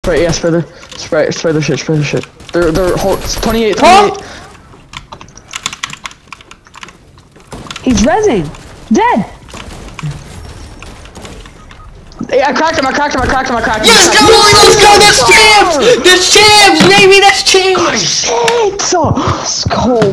Spray, yeah, spray their shit, spray their shit. They're 28, 28. He's rezzing. Dead. Hey, I cracked him. Let's go, that's champs! That's champs, baby, that's champs! Shit! So,